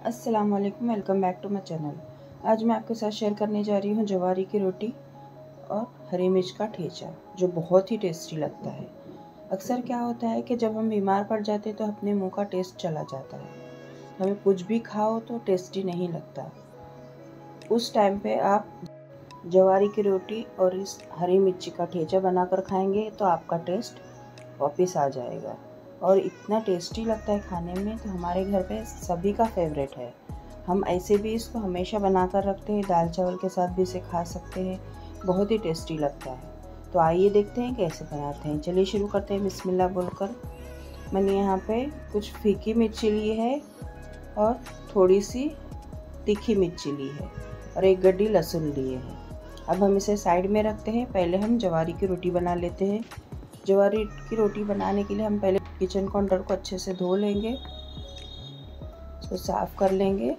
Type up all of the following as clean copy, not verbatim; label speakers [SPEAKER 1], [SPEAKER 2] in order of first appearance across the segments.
[SPEAKER 1] अस्सलाम वालेकुम, welcome back to my channel. आज मैं आपके साथ शेयर करने जा रही हूँ जवारी की रोटी और हरी मिर्च का ठेचा, जो बहुत ही टेस्टी लगता है। अक्सर क्या होता है कि जब हम बीमार पड़ जाते हैं तो अपने मुंह का टेस्ट चला जाता है, हमें कुछ भी खाओ तो टेस्टी नहीं लगता। उस टाइम पे आप जवारी की रोटी और इस हरी मिर्ची का ठेचा बनाकर खाएंगे तो आपका टेस्ट वापस आ जाएगा और इतना टेस्टी लगता है खाने में, तो हमारे घर पे सभी का फेवरेट है। हम ऐसे भी इसको हमेशा बनाकर रखते हैं, दाल चावल के साथ भी इसे खा सकते हैं, बहुत ही टेस्टी लगता है। तो आइए देखते हैं कैसे बनाते हैं। चलिए शुरू करते हैं बिस्मिल्लाह बोलकर। मैंने यहाँ पे कुछ फीकी मिर्ची ली है और थोड़ी सी तीखी मिर्ची ली है और एक गड्डी लहसुन लिए है। अब हम इसे साइड में रखते हैं। पहले हम जवारी की रोटी बना लेते हैं। जवारी की रोटी बनाने के लिए हम पहले किचन काउंटर को अच्छे से धो लेंगे, इसको साफ़ कर लेंगे।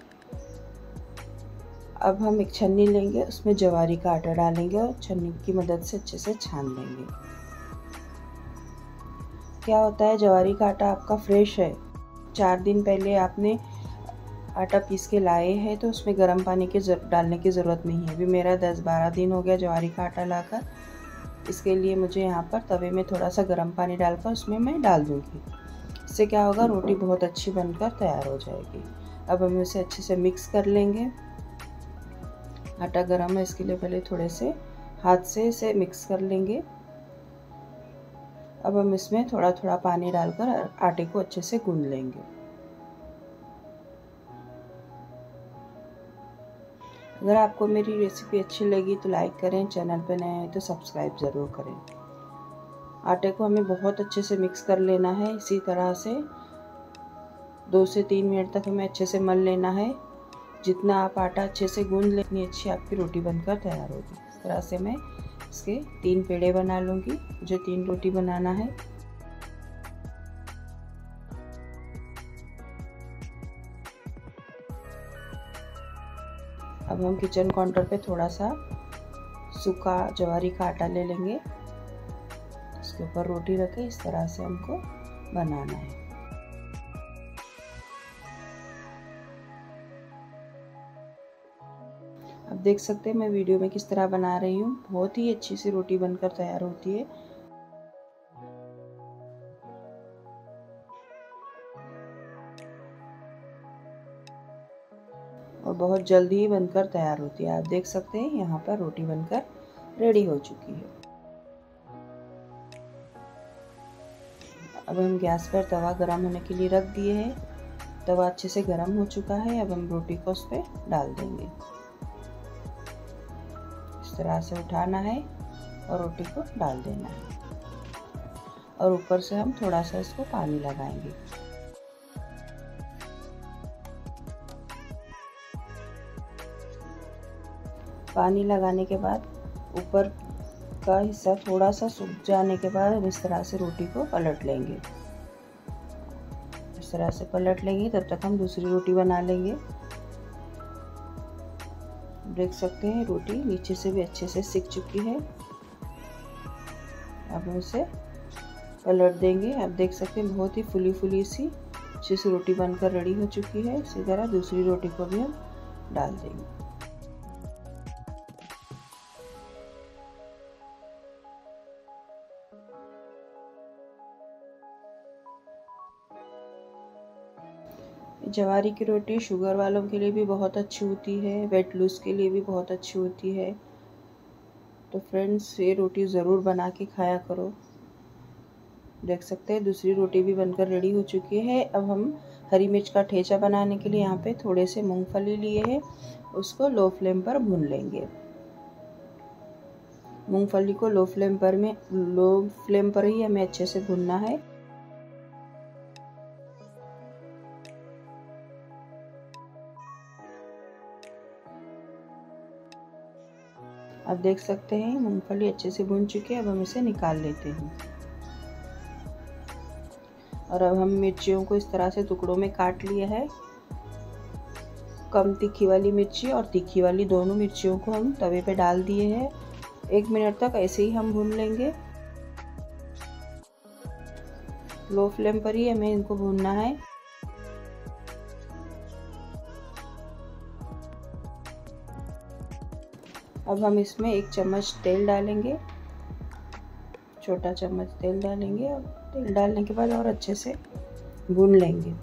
[SPEAKER 1] अब हम एक छन्नी लेंगे, उसमें जवारी का आटा डालेंगे और छन्नी की मदद से अच्छे से छान लेंगे। क्या होता है, जवारी का आटा आपका फ्रेश है, 4 दिन पहले आपने आटा पीस के लाए हैं तो उसमें गर्म पानी के डालने की ज़रूरत नहीं है। अभी मेरा 10-12 दिन हो गया जवारी का आटा लाकर, इसके लिए मुझे यहाँ पर तवे में थोड़ा सा गर्म पानी डालकर उसमें मैं डाल दूँगी। इससे क्या होगा, रोटी बहुत अच्छी बनकर तैयार हो जाएगी। अब हम इसे अच्छे से मिक्स कर लेंगे। आटा गर्म है, इसके लिए पहले थोड़े से हाथ से इसे मिक्स कर लेंगे। अब हम इसमें थोड़ा थोड़ा पानी डालकर आटे को अच्छे से गूंद लेंगे। अगर आपको मेरी रेसिपी अच्छी लगी तो लाइक करें, चैनल पर नए हैं तो सब्सक्राइब ज़रूर करें। आटे को हमें बहुत अच्छे से मिक्स कर लेना है। इसी तरह से 2 से 3 मिनट तक हमें अच्छे से मल लेना है। जितना आप आटा अच्छे से गूंद लें उतनी अच्छी आपकी रोटी बनकर तैयार होगी। इस तरह से मैं इसके 3 पेड़े बना लूँगी। मुझे 3 रोटी बनाना है। अब हम किचन काउंटर पे थोड़ा सा सूखा जवारी का आटा ले लेंगे, इसके ऊपर रोटी रखे, इस तरह से हमको बनाना है। अब देख सकते हैं मैं वीडियो में किस तरह बना रही हूँ। बहुत ही अच्छी सी रोटी बनकर तैयार होती है और बहुत जल्दी ही बनकर तैयार होती है। आप देख सकते हैं यहाँ पर रोटी बनकर रेडी हो चुकी है। अब हम गैस पर तवा गरम होने के लिए रख दिए हैं। तवा अच्छे से गरम हो चुका है। अब हम रोटी को उस पर डाल देंगे। इस तरह से उठाना है और रोटी को डाल देना है और ऊपर से हम थोड़ा सा इसको पानी लगाएंगे। पानी लगाने के बाद ऊपर का हिस्सा थोड़ा सा सूख जाने के बाद हम इस तरह से रोटी को पलट लेंगे। इस तरह से पलट लेंगे, तब तक हम दूसरी रोटी बना लेंगे। देख सकते हैं रोटी नीचे से भी अच्छे से सिक चुकी है। अब हम इसे पलट देंगे। अब देख सकते हैं बहुत ही फुली फुली सी अच्छी सी रोटी बनकर रेडी हो चुकी है। इसी तरह दूसरी रोटी को भी हम डाल देंगे। जवारी की रोटी शुगर वालों के लिए भी बहुत अच्छी होती है, वेट लूज के लिए भी बहुत अच्छी होती है। तो फ्रेंड्स, ये रोटी ज़रूर बना के खाया करो। देख सकते हैं दूसरी रोटी भी बनकर रेडी हो चुकी है। अब हम हरी मिर्च का ठेचा बनाने के लिए यहाँ पे थोड़े से मूंगफली लिए हैं, उसको लो फ्लेम पर भून लेंगे। मूंगफली को लो फ्लेम पर ही हमें अच्छे से भूनना है। अब देख सकते हैं मूंगफली अच्छे से भून चुकी है। अब हम इसे निकाल लेते हैं और अब हम मिर्चियों को इस तरह से टुकड़ों में काट लिया है। कम तीखी वाली मिर्ची और तीखी वाली दोनों मिर्चियों को हम तवे पे डाल दिए हैं। 1 मिनट तक ऐसे ही हम भून लेंगे। लो फ्लेम पर ही हमें इनको भूनना है। अब हम इसमें 1 चम्मच तेल डालेंगे, छोटा चम्मच तेल डालेंगे और तेल डालने के बाद और अच्छे से भून लेंगे।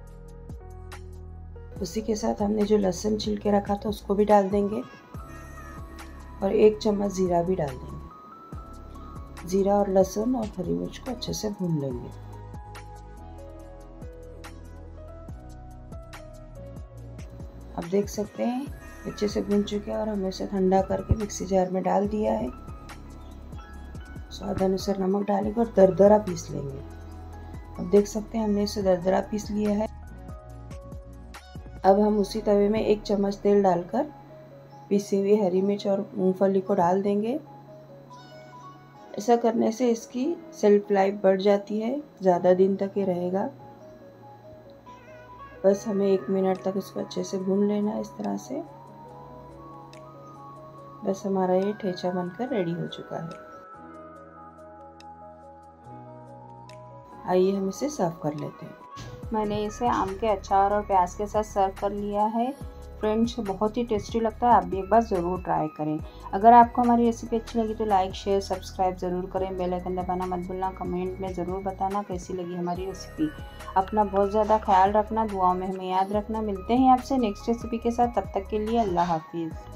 [SPEAKER 1] उसी के साथ हमने जो लहसुन छील के रखा था उसको भी डाल देंगे और 1 चम्मच ज़ीरा भी डाल देंगे। ज़ीरा और लहसुन और हरी मिर्च को अच्छे से भून लेंगे। आप देख सकते हैं अच्छे से भून चुके हैं और हमने इसे ठंडा करके मिक्सी जार में डाल दिया है। स्वाद अनुसार नमक डालेंगे और दरदरा पीस लेंगे। अब देख सकते हैं हमने इसे दरदरा पीस लिया है। अब हम उसी तवे में 1 चम्मच तेल डालकर पिसी हुई हरी मिर्च और मूंगफली को डाल देंगे। ऐसा करने से इसकी शेल्फ लाइफ बढ़ जाती है, ज़्यादा दिन तक ये रहेगा। बस हमें 1 मिनट तक इसको अच्छे से भून लेना है इस तरह से। बस हमारा ये ठेचा बनकर रेडी हो चुका है। आइए हम इसे सर्व कर लेते हैं।
[SPEAKER 2] मैंने इसे आम के अचार और प्याज के साथ सर्व कर लिया है। फ्रेंड्स, बहुत ही टेस्टी लगता है, आप भी एक बार ज़रूर ट्राई करें। अगर आपको हमारी रेसिपी अच्छी लगी तो लाइक शेयर सब्सक्राइब ज़रूर करें। बेल आइकन दबाना मत भूलना। कमेंट में ज़रूर बताना कैसी लगी हमारी रेसिपी। अपना बहुत ज़्यादा ख्याल रखना, दुआओं में हमें याद रखना। मिलते हैं आपसे नेक्स्ट रेसिपी के साथ, तब तक के लिए अल्लाह हाफिज़।